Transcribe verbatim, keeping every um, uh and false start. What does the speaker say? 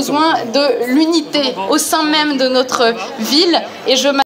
besoin de l'unité au sein même de notre ville. Et je